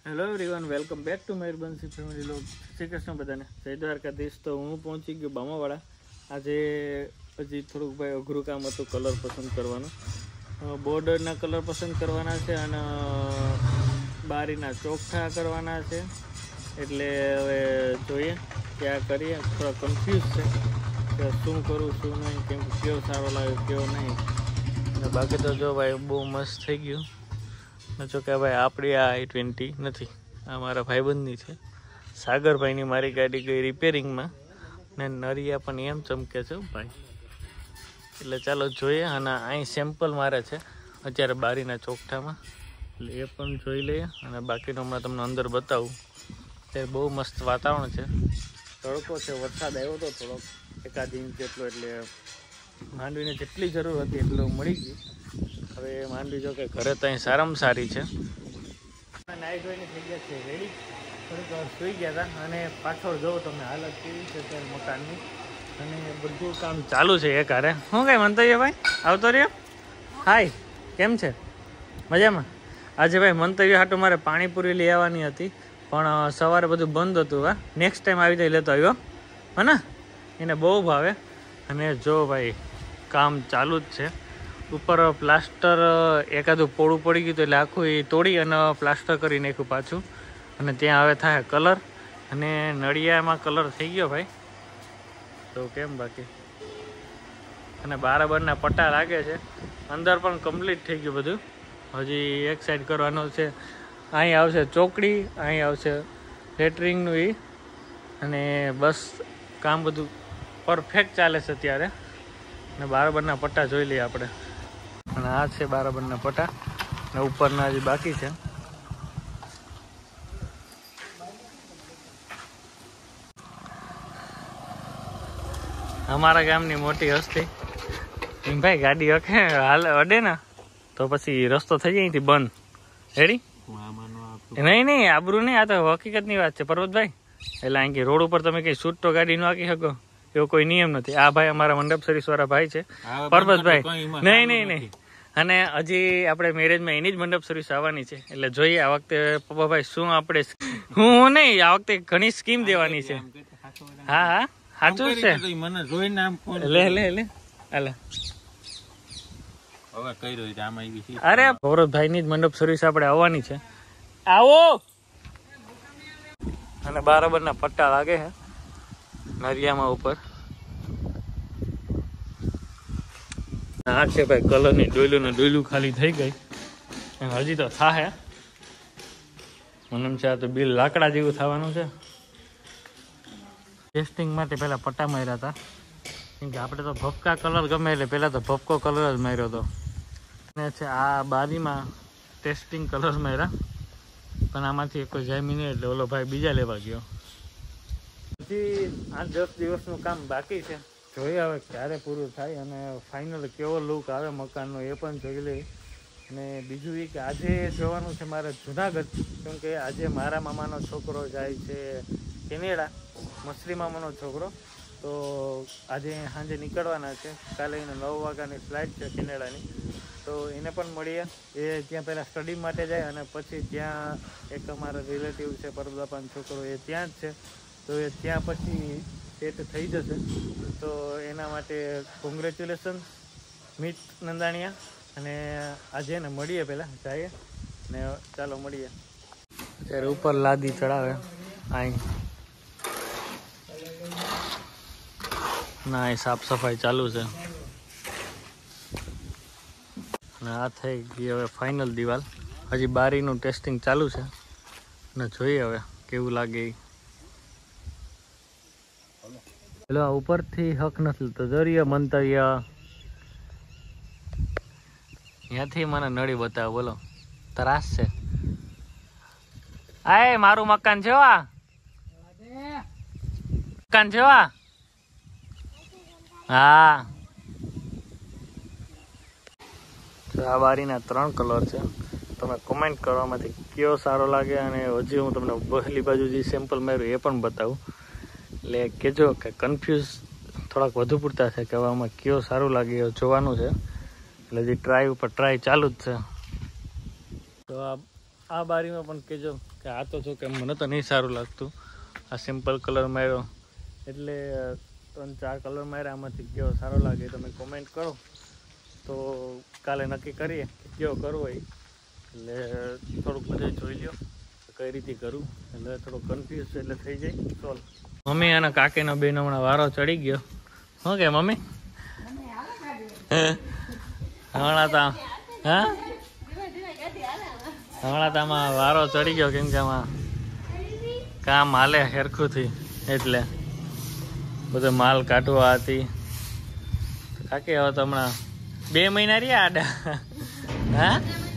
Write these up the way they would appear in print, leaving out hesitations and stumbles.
Hello everyone, welcome back to my Bansi family લોગ. શ્રી કૃષ્ણ બધાને, જય દ્વારકાધીશ. તો હું પહોંચી ગયો બામાવાડા. આજે હજી થોડુંક ભાઈ અઘરું કામ હતું, કલર પસંદ કરવાનું. બોર્ડરના કલર પસંદ કરવાના છે અને બારીના ચોકઠા કરવાના છે. એટલે હવે જોઈએ ક્યાં કરીએ. થોડા કન્ફ્યુઝ છે કે શું કરું શું નહીં, કેમ કે કયો સારો લાગે કયો નહીં. અને બાકી તો જો ભાઈ બહુ મસ્ત થઈ ગયું. જો કે ભાઈ આપણી આ i20 નથી, આ મારા ભાઈબંધની છે. સાગરભાઈની મારી ગાડી ગઈ રિપેરિંગમાં ને નરિયા પણ એમ ચમકે છે ભાઈ. એટલે ચાલો જોઈએ. અને અહીં સેમ્પલ મારે છે અત્યારે બારીના ચોકઠામાં, એટલે એ પણ જોઈ લઈએ. અને બાકીનો હમણાં તમને અંદર બતાવું. અત્યારે બહુ મસ્ત વાતાવરણ છે, તડકો છે, વરસાદ આવ્યો હતો થોડોક 1 ઇંચ જેટલો. એટલે માંડવીને જેટલી જરૂર હતી એટલું મળી ગયું. હવે માંડવી જો કે ઘરે તો અહીં સારામાં સારી છે. નાઈ ધોઈને થઈ ગયા છે રેડી. થોડીક વાર સૂઈ ગયા હતા અને પાછળ જોવો તમે હાલત કેવી છે અત્યારે મકાનની. અને બધું કામ ચાલુ છે એક હારે. શું કાંઈ મંતવ્ય ભાઈ આવતો રહ્યો? હાય, કેમ છે? મજામાં? આજે ભાઈ મંતવ્ય હાટું મારે પાણીપુરી લઈ આવવાની હતી, પણ સવારે બધું બંધ હતું. હા, નેક્સ્ટ ટાઈમ આવી જાય લેતો આવ્યો હે ને. એને બહુ ભાવે. અને જો ભાઈ કામ ચાલુ જ છે. ઉપર પ્લાસ્ટર એકાદું પોળું પડી ગયું એટલે આખું એ તોડી અને પ્લાસ્ટર કરી નાખ્યું પાછું. અને ત્યાં હવે થાય કલર. અને નળિયામાં કલર થઈ ગયો ભાઈ. તો કેમ બાકી? અને બરાબરના પટ્ટા લાગે છે. અંદર પણ કમ્પ્લીટ થઈ ગયું બધું. હજી એક સાઈડ કરવાનો છે. અહીં આવશે ચોકડી, અહીં આવશે લેટરિંગનું એ. અને બસ કામ બધું પરફેક્ટ ચાલે છે અત્યારે. અને બરાબરના પટ્ટા જોઈ લઈએ આપણે. અને આ છે બરાબરના પટ્ટા ને ઉપરના હજી બાકી છે. અમારા ગામની મોટી હસ્તી એમ ભાઈ ગાડી અખે હાલ અડે ને તો પછી રસ્તો થઈ જાય અહીંથી બંધ. રેડી? નહીં આબરું નહીં, આ તો હકીકતની વાત છે પર્વતભાઈ. એટલે અહીં રોડ ઉપર તમે કઈ છૂટ તો ગાડી ન આંકી શકો એવો કોઈ નિયમ નથી. આ ભાઈ અમારા મંડપ સર્વિસ વાળા ભાઈ છે પર્વતભાઈ. નહીં. અને હજી આપણે મેરેજમાં એની જ મંડપ સર્વિસ આવવાની છે. એટલે જોઈએ આ વખતે પપ્પાભાઈ શું આપણે હું નહીં આ વખતે ઘણી સ્કીમ દેવાની છે. હા સાચું છે. મને જોઈને લે હાલે. અરે ગૌરવભાઈ ની જ મંડપ સર્વિસ આપણે આવવાની છે. આવો. અને બરાબરના પટ્ટા લાગે છે નરિયામાં ઉપર. આ છે ભાઈ કલરની ડોયલું ને ડોયલું ખાલી થઈ ગઈ. હજી તો થાહે મને છે. આ તો બિલ લાકડા જેવું થવાનું છે. ટેસ્ટિંગ માટે પહેલા પટ્ટા માર્યા હતા, કેમ કે આપણે તો ભપકા કલર ગમે એટલે પહેલા તો ભપકો કલર જ માર્યો હતો. અને છે આ બારીમાં ટેસ્ટિંગ કલર માર્યા, પણ આમાંથી કોઈ જામી નહીં એટલે ઓલો ભાઈ બીજા લેવા ગયો. હજી 8-10 દિવસનું કામ બાકી છે. જોઈએ હવે ક્યારે પૂરું થાય અને ફાઇનલ કેવો લુક આવે મકાનનો એ પણ જોઈ લઈએ. અને બીજું એ કે આજે જવાનું છે મારે જુનાગઢ, કેમ કે આજે મારા મામાનો છોકરો જાય છે કેનેડા, મસરી મામાનો છોકરો. તો આજે સાંજે નીકળવાના છે. કાલે એને 9 વાગ્યાની ફ્લાઇટ છે કેનેડાની. તો એને પણ મળીએ. એ ત્યાં પહેલાં સ્ટડી માટે જાય અને પછી ત્યાં એક અમારા રિલેટિવ છે પરબદાપાનો છોકરો, એ ત્યાં જ છે. તો એ ત્યાં પછી સેટ થઈ જશે. તો એના માટે કોંગ્રેચ્યુલેશન મિત નંદાણીયા. અને આજે ને મળીએ, પહેલાં જઈએ ને ચાલો મળીએ. અત્યારે ઉપર લાદી ચડાવે અહીં ના, સાફ સફાઈ ચાલુ છે. અને આ થઈ ગઈ હવે ફાઇનલ દિવાલ. હજી બારીનું ટેસ્ટિંગ ચાલુ છે અને જોઈએ હવે કેવું લાગે. પેલો આ ઉપરથી હક નથી તો દરિયો મંતવ્ય ત્યાંથી મને નળી બતાવે. બોલો ત્રાસ છે. આય મારું મકાન છે. આ મકાન છે. હા, આ બારીના 3 કલર છે. તમે કોમેન્ટ કરવામાંથી કયો સારો લાગે. અને હજી હું તમને પહેલી બાજુ જે સેમ્પલ માર્યું એ પણ બતાવું. એટલે કહેજો કે કન્ફ્યુઝ થોડાક વધુ પૂરતા છે કે હવે આમાં કયો સારું લાગે એ જોવાનું છે. એટલે જે ટ્રાય ઉપર ટ્રાય ચાલુ જ છે. તો આ બારીમાં પણ કહેજો કે આ તો જો કે મને તો નહીં સારું લાગતું. આ સિમ્પલ કલર માર્યો એટલે 3-4 કલર માર્યા, આમાંથી કેવો સારો લાગે તમે કોમેન્ટ કરો તો કાલે નક્કી કરીએ કેવો કરવો હોય. એટલે થોડુંક બધું જોઈ લ્યો કઈ રીતે કરું, એટલે થોડું કન્ફ્યુઝ એટલે થઈ જાય. ચાલ મમ્મી અને કાકીનો બેન હમણાં વારો ચડી ગયો. શું કે મમ્મી હમણાં તો હા હમણાં તો આમાં વારો ચડી ગયો, કેમ કે આમાં કામ હાલે હેરખુંથી એટલે બધો માલ કાઢવા હતી. કાકી હવે તો હમણાં 2 મહિના રહ્યા આડા. હા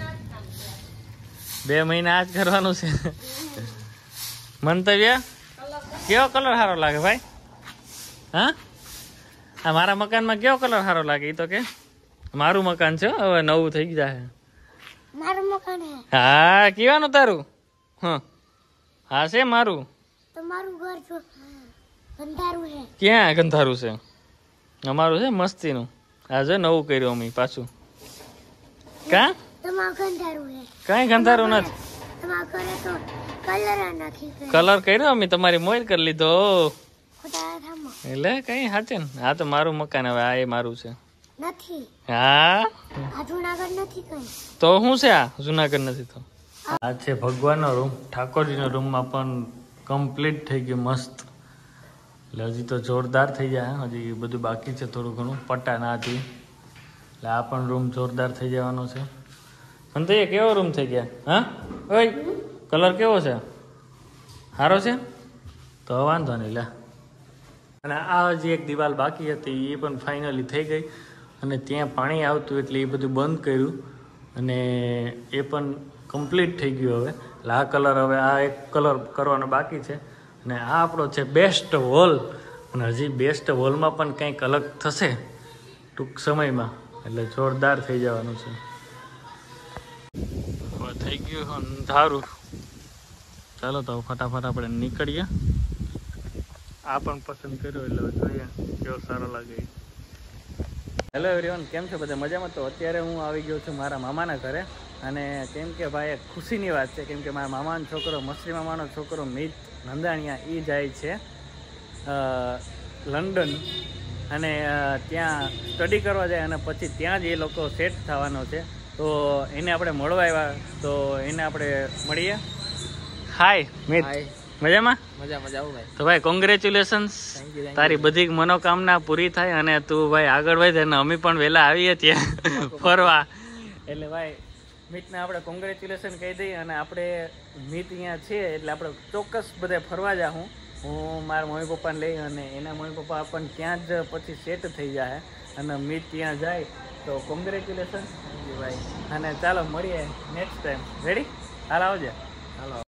2 મહિના આજ કરવાનું છે. મંતવ્ય કેવો કલર સારો લાગે ભાઈ? હા આ મારા મકાનમાં કેવો કલર સારો લાગે? એ તો કે મારું મકાન છે હવે નવું થઈ જાય. મારું મકાન હે. હા કેવાનું તારું? હા છે મારું. તો મારું ઘર જો ગંધારું હે. ક્યાં ગંધારું છે? અમારું છે મસ્તીનું. આ જો નવું કર્યું અમે પાછું. કા તમારું ગંધારું હે. કઈ ગંધારું નથી. તમારા ઘરે તો કલર નથી કર્યો. કલર કર્યો અમે, તમારી મોર કરી લીધો ખોટા થામો. એટલે કઈ સાચે ને. આ તો મારું મકાન હવે, આ એ મારું છે. નથી. હા આ જુનાગઢ નથી કઈ. તો શું છે? આ જુનાગઢ નથી તો આ છે ભગવાનનો રૂમ. ઠાકોરજીના રૂમમાં પણ કમ્પ્લીટ થઈ ગયું મસ્ત. એટલે હજી તો જોરદાર થઈ જાય. હજી બધું બાકી છે થોડું ઘણું, પટ્ટા ના હતી. એટલે આ પણ રૂમ જોરદાર થઈ જવાનો છે. પણ તો એ કેવો રૂમ થઈ ગયા? હા ઓય કલર કેવો છે? સારો છે તો વાંધો નહીં લે. અને આ હજી એક દિવાલ બાકી હતી એ પણ ફાઇનલી થઈ ગઈ. અને ત્યાં પાણી આવતું એટલે એ બધું બંધ કર્યું અને એ પણ કમ્પ્લીટ થઈ ગયું હવે. એટલે આ કલર હવે આ એક કલર કરવાનો બાકી છે. અને આ આપણો છે બેસ્ટ હોલ. અને હજી બેસ્ટ હોલમાં પણ કંઈક અલગ થશે ટૂંક સમયમાં, એટલે જોરદાર થઈ જવાનું છે. હવે થઈ ગયું અંધારું. ચાલો તો ફટાફટ આપણે નીકળીએ. આ પણ પસંદ કર્યો એટલે જોઈએ કેવો સારો લાગે. હેલો એવરીવન, કેમ છો બધા? મજામાં? તો અત્યારે હું આવી ગયો છું મારા મામાના ઘરે. અને કેમ કે ભાઈ એક ખુશીની વાત છે, કેમ કે મારા મામાનો છોકરો મસરી મામાનો છોકરો મિત નંદાણીયા એ જાય છે લંડન. અને ત્યાં સ્ટડી કરવા જાય અને પછી ત્યાં જ એ લોકો સેટ થવાનો છે. તો એને આપણે મળવા આવ્યા, તો એને આપણે મળીએ. હાય મિત, મજામાં? મજા આવું ભાઈ. તો ભાઈ કોંગ્રેચ્યુલેશન્સ, તારી બધી મનોકામના પૂરી થાય અને તું ભાઈ આગળ વધે. અને અમે પણ વહેલા આવીએ ત્યાં ફરવા. એટલે ભાઈ મિતને આપણે કોંગ્રેચ્યુલેશન કહી દઈએ. અને આપણે મિત અહીંયા છે એટલે આપણે ચોક્કસ બધે ફરવા જાઉં. હું મારા મમ્મી પપ્પાને લઈ અને એના મમ્મી પપ્પા પણ ત્યાં જ પછી સેટ થઈ જાય. અને મિત ત્યાં જાય તો કોંગ્રેચ્યુલેશન ભાઈ. અને ચાલો મળીએ નેક્સ્ટ ટાઈમ. રેડી? હાલ આવજે. હાલો.